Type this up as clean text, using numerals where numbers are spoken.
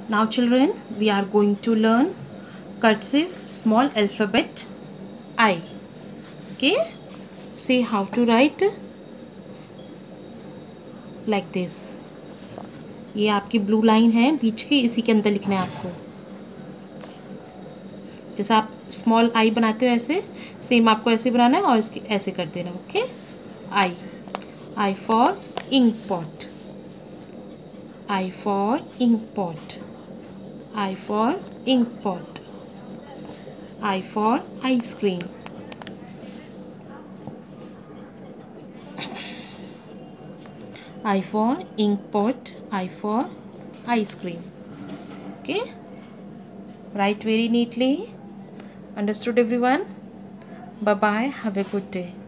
Now children, we are going to learn cursive small alphabet I. Okay, say how to write like this. ये आपकी blue line है बीच की, इसी के अंदर लिखना है आपको. जैसा आप स्मॉल आई बनाते हो ऐसे सेम आपको ऐसे बनाना है और इसके ऐसे कर देना. Okay, I for ink pot, I for ink pot, I for ink pot, I for ice cream, I for ink pot, I for ice cream. Okay, write very neatly. Understood everyone? Bye bye, have a good day.